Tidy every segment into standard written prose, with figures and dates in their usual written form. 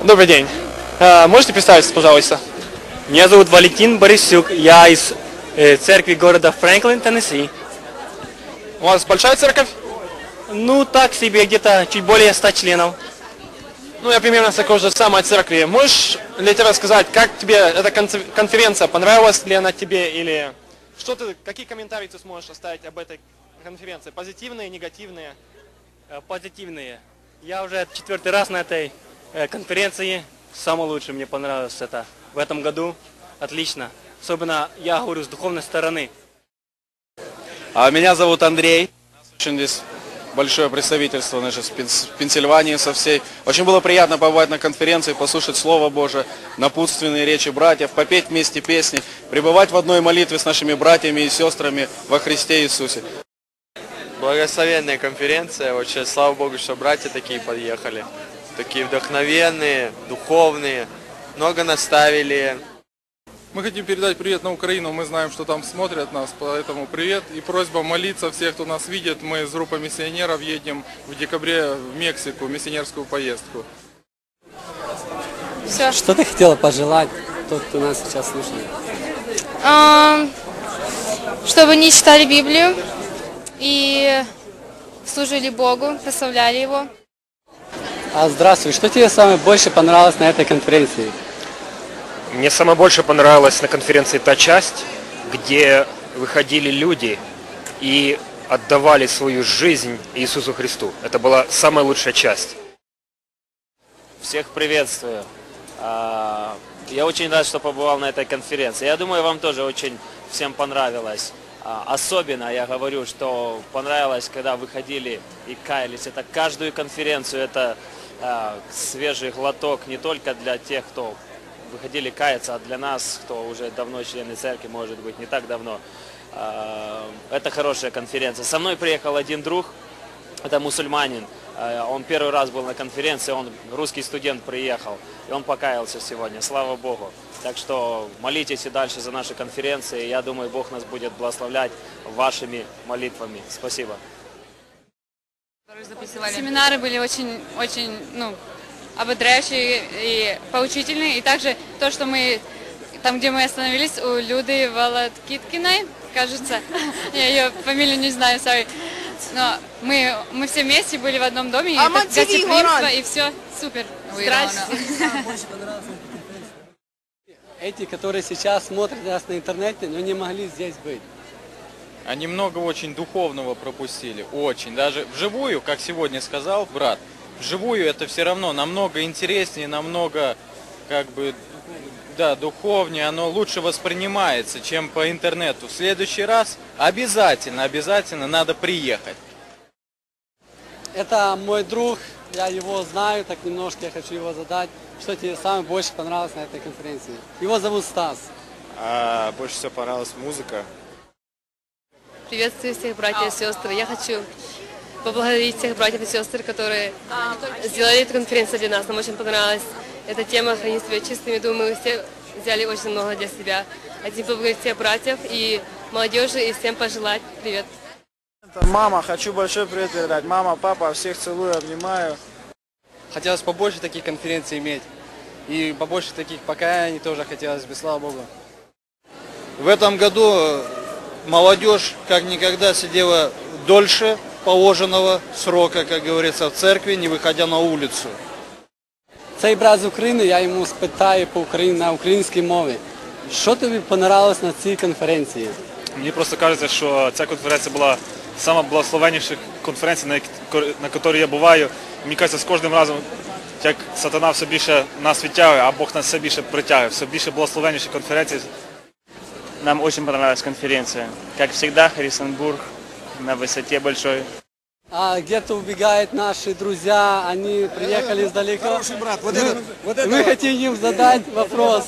Добрый день. Можете представиться, пожалуйста? Меня зовут Валентин Борисюк, я из церкви города Фрэнклин, Теннесси. У вас большая церковь? Ну, так себе, где-то чуть более 100 членов. Ну, я примерно с такой же самой церкви. Можешь ли ты рассказать, как тебе эта конференция, понравилась ли она тебе, или какие комментарии ты сможешь оставить об этой конференции? Позитивные, негативные? Позитивные. Я уже 4-й раз на этой конференции. Самое лучшее мне понравилось это в этом году. Отлично. Особенно я говорю с духовной стороны. Меня зовут Андрей. Очень здесь большое представительство, значит, в Пенсильвании со всей. Очень было приятно побывать на конференции, послушать Слово Божие, напутственные речи братьев, попеть вместе песни, пребывать в одной молитве с нашими братьями и сестрами во Христе Иисусе. Благословенная конференция. Вообще, слава Богу, что братья такие подъехали. Такие вдохновенные, духовные, много наставили. Мы хотим передать привет на Украину, мы знаем, что там смотрят нас, поэтому привет. И просьба молиться всех, кто нас видит. Мы с группой миссионеров едем в декабре в Мексику, в миссионерскую поездку. Все. Что ты хотела пожелать, тот, кто нас сейчас слушает? Чтобы они читали Библию и служили Богу, прославляли Его. Здравствуй, что тебе самое больше понравилось на этой конференции? Мне самое больше понравилась на конференции та часть, где выходили люди и отдавали свою жизнь Иисусу Христу. Это была самая лучшая часть. Всех приветствую. Я очень рад, что побывал на этой конференции. Я думаю, вам тоже очень всем понравилось. Особенно я говорю, что понравилось, когда выходили и каялись. Это каждую конференцию, это свежий глоток не только для тех, кто выходили каяться, а для нас, кто уже давно члены церкви, может быть, не так давно. Это хорошая конференция. Со мной приехал один друг, это мусульманин. Он первый раз был на конференции, он русский студент приехал, и он покаялся сегодня, слава Богу. Так что молитесь и дальше за наши конференции. Я думаю, Бог нас будет благословлять вашими молитвами. Спасибо. Семинары были очень ободряющие и поучительные. И также то, что мы, там, где мы остановились, у Люды Володкиткиной, кажется, я ее фамилию не знаю, sorry. Но мы все вместе были в одном доме, и это гостеприимство, и все супер. Здрасте. Эти, которые сейчас смотрят нас на интернете, но не могли здесь быть. Они много очень духовного пропустили, очень. Даже вживую, как сегодня сказал брат, вживую это все равно намного интереснее, намного, духовнее, оно лучше воспринимается, чем по интернету. В следующий раз обязательно надо приехать. Это мой друг, я его знаю, так немножко я хочу его задать. Что тебе самое больше понравилось на этой конференции? Его зовут Стас. Больше всего понравилась музыка. Приветствую всех братьев и сестр. Я хочу поблагодарить всех братьев и сестр, которые сделали эту конференцию для нас. Нам очень понравилась эта тема «Храни себя чистыми». Думаю, мы все взяли очень много для себя. Хотим поблагодарить всех братьев и молодежи, и всем пожелать привет. Мама, хочу большой привет передать. Мама, папа, всех целую, обнимаю. Хотелось побольше таких конференций иметь. И побольше таких покаяний тоже хотелось бы, слава Богу. В этом году молодежь как никогда сидела дольше положенного срока, как говорится, в церкви, не выходя на улицу. Цей брат з України, я йому спитаю на українській мові. Що тобі понравилось на цій конференції? Мені просто кажеться, що ця конференція була сама благословенніша конференція, на якій я буваю. Мені кажеться, з кожним разом, як сатана все більше нас відтягує, а Бог нас все більше притягує, все більше благословенніші конференції. Нам очень понравилась конференция. Как всегда, Харрисонбург на высоте большой. Где-то убегают наши друзья, они приехали издалека. Хороший брат, мы хотим им задать вопрос.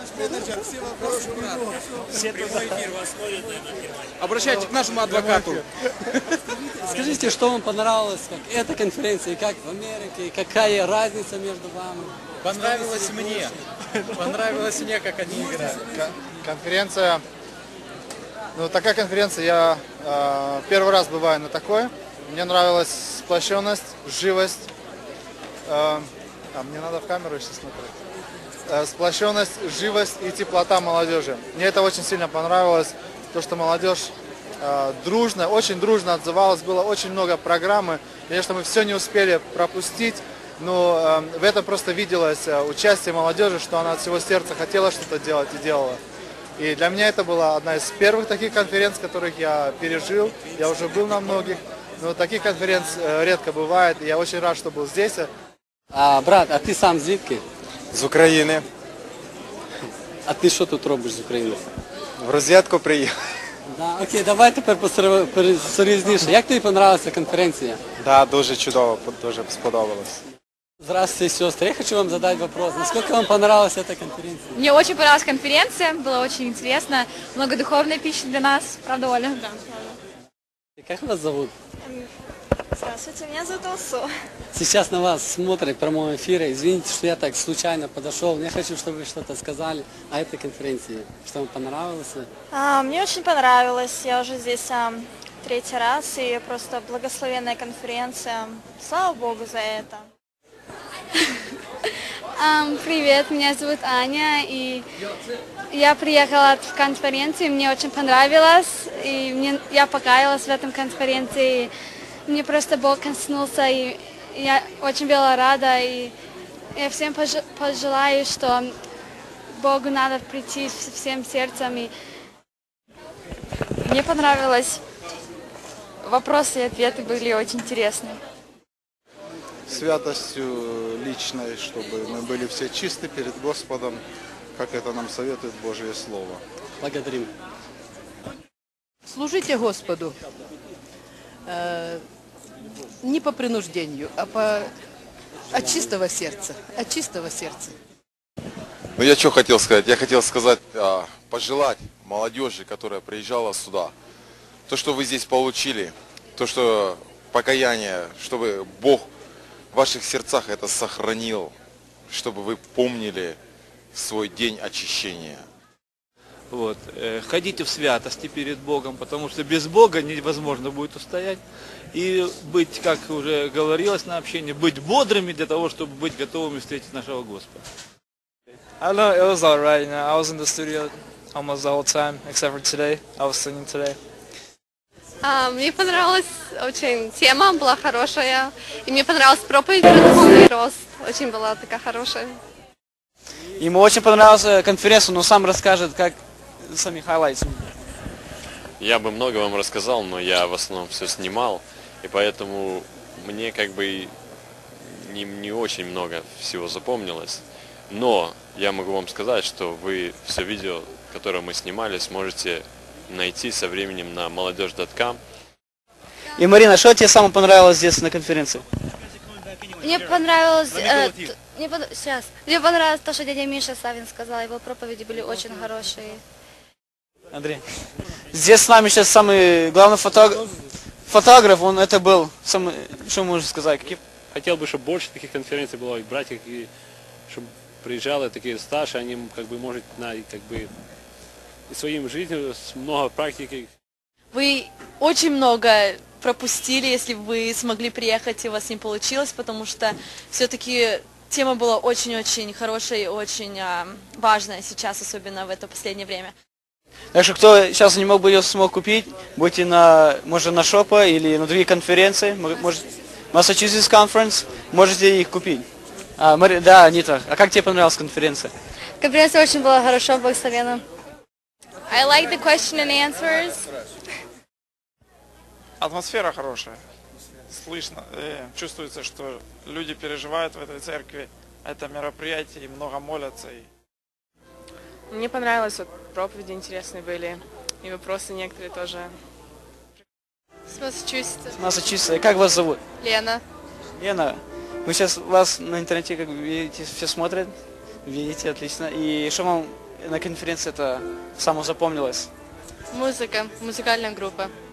Обращайтесь к нашему адвокату. Скажите, что вам понравилось, как эта конференция, и как в Америке, и какая разница между вами? Понравилось мне, как они играют. Конференция, такая конференция, я первый раз бываю на такой. Мне нравилась сплощенность, живость. А мне надо в камеру сейчас смотреть. Сплощенность, живость и теплота молодежи. Мне это очень сильно понравилось, то, что молодежь дружно, очень дружно отзывалась, было очень много программы. Конечно, мы все не успели пропустить, но в этом просто виделось участие молодежи, что она от всего сердца хотела что-то делать и делала. И для меня это была одна из первых таких конференций, которых я пережил. Я уже был на многих, но таких конференций редко бывает. И я очень рад, что был здесь. Брат, а ти сам звідки? З України. А ти що тут робиш з України? В розвідку приїхав. Да, окей, давай тепер серйозніше. Як тобі понравилася конференція? Да, дуже чудово, дуже сподобалось. Здравствуйте, сестры. Я хочу вам задать вопрос. Насколько вам понравилась эта конференция? Мне очень понравилась конференция, было очень интересно, много духовной пищи для нас, правда, Оля? Да, правда. Как вас зовут? Здравствуйте, меня зовут Алсу. Сейчас на вас смотрят в прямом эфире. Извините, что я так случайно подошел. Я хочу, чтобы вы что-то сказали о этой конференции. Что вам понравилось? Мне очень понравилось. Я уже здесь третий раз, и просто благословенная конференция. Слава Богу за это. Привет, меня зовут Аня, и я приехала в конференцию, мне очень понравилось, и я покаялась в этом конференции, и мне просто Бог коснулся, и я очень была рада, и я всем пожелаю, что Богу надо прийти всем сердцем. И... Мне понравилось, вопросы и ответы были очень интересные. Святостью личной, чтобы мы были все чисты перед Господом, как это нам советует Божье Слово. Благодарим. Служите Господу не по принуждению, а от чистого сердца. От чистого сердца. Ну я что хотел сказать? Я хотел сказать, пожелать молодежи, которая приезжала сюда, то, что вы здесь получили, то, что покаяние, чтобы Бог в ваших сердцах это сохранил, чтобы вы помнили свой день очищения. Вот. Ходите в святости перед Богом, потому что без Бога невозможно будет устоять. И быть, как уже говорилось на общении, быть бодрыми для того, чтобы быть готовыми встретить нашего Господа. I don't know, it was alright. I was in the studio almost the whole time, except for today. I was singing today. Мне понравилась очень тема, была хорошая. И мне понравилась проповедь про духовный рост. Очень была такая хорошая. Ему очень понравилась конференция, но сам расскажет, как сами highlights. Я бы много вам рассказал, но я в основном все снимал. И поэтому мне как бы не очень много всего запомнилось. Но я могу вам сказать, что вы все видео, которое мы снимали, сможете найти со временем на молодежь.com. И Марина, что тебе самое понравилось здесь на конференции? Мне понравилось, мне понравилось то, что дядя Миша Савин сказал, его проповеди были очень хорошие. Андрей, здесь с нами сейчас самый главный фотограф, он это был, что можно сказать? Хотел бы, чтобы больше таких конференций было, и братья, чтобы приезжали такие старшие, они как бы может как бы своим жизнью много практики. Вы очень много пропустили, если вы смогли приехать и у вас не получилось, потому что все-таки тема была очень-очень хорошая и очень важная сейчас, особенно в это последнее время. Так что кто сейчас не мог бы ее смог купить, будьте может на шопа или на другие конференции, может Massachusetts Conference, можете их купить. Да, Анита, а как тебе понравилась конференция? Конференция очень была хорошо, благословенна. I like the question and answers. Атмосфера хорошая. Слышно, чувствуется, что люди переживают в этой церкви. Это мероприятие, и много молятся. Мне понравилось, проповеди интересные были, и вопросы некоторые тоже. С Массачусетса. Массачусетса. Как вас зовут? Лена. Лена, вы сейчас вас на интернете, как видите, все смотрят, видите, отлично. И что вам на конференции это самое запомнилось? Музыка, музыкальная группа.